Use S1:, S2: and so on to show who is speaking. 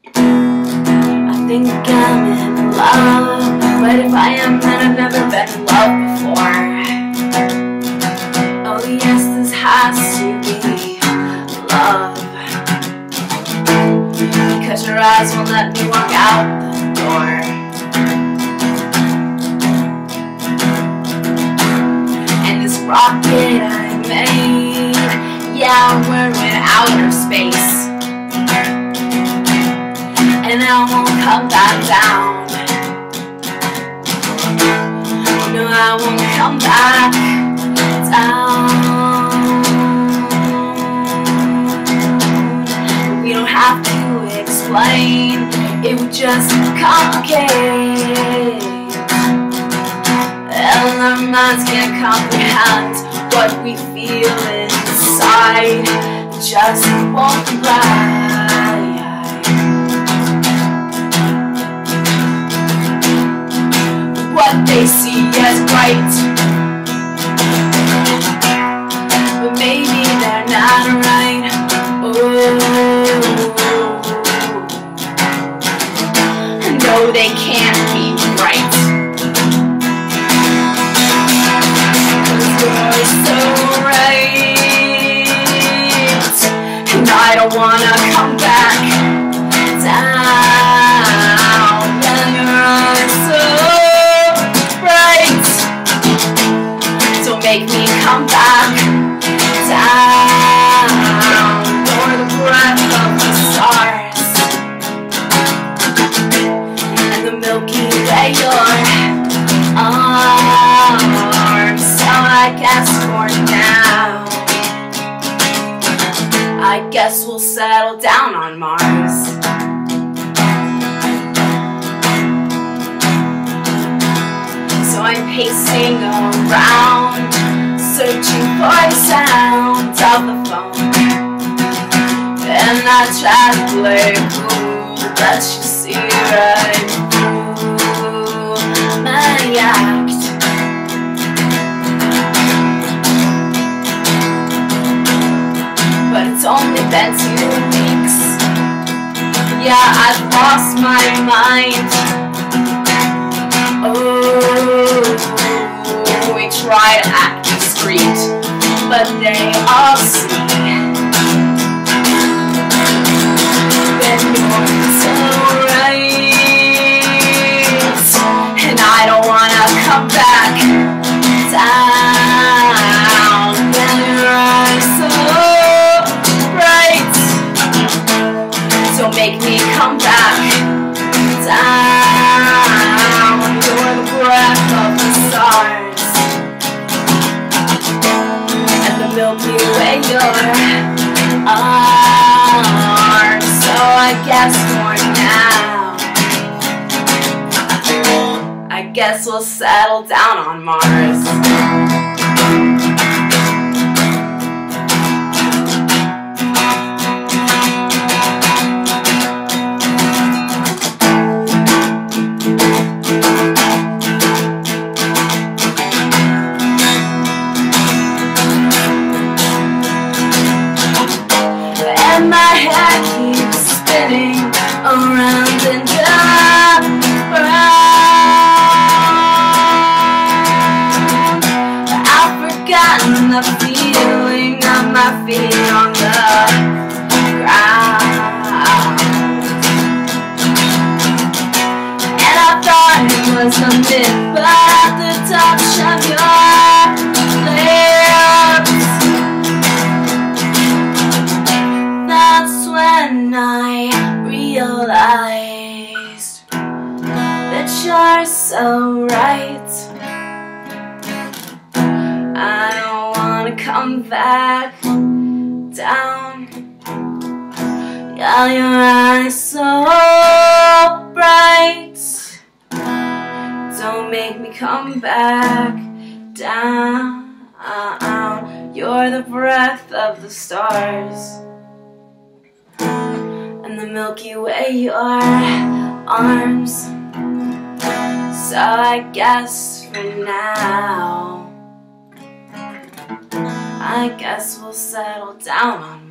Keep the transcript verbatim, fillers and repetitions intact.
S1: I think I'm in love, but if I am, then I've never been in love before. Oh yes, this has to be love, because your eyes won't let me walk out the door. And this rocket I made, yeah, we're in outer space, and I won't come back down. No, I won't come back down. We don't have to explain, it would just complicate, and our minds can't comprehend what we feel inside. It just won't comply. What they see as right, but maybe they're not right. Oh, no, they can't be right. 'Cause you're so right, and I don't wanna come back down. And you're so right, don't make me come back down. You're the breath of the stars, and the Milky Way, your arms. So I guess for now, I guess we'll settle down on Mars. So I'm pacing around, searching for the sound of the phone, and I try to play cool, but you see right through my act. But it's only been two weeks, yeah, I've lost my mind. Oh, we try to act discreet, but they all see. Then you're so right, and I don't wanna come back down. Then you're so right, so make me come back down. You're the breath of the stars, and the Milky Way, your arms. So I guess for now, I guess we'll settle down on Mars. And my head keeps spinning around and around. I've forgotten the feeling of my feet on the ground, and I thought it was a myth, but at the touch of your lips, that's when I realized that you're so right. I don't wanna come back down. Yeah, your eyes so bright, don't make me come back down. You're the breath of the stars, and the Milky Way, your arms. So I guess for now, I guess we'll settle down on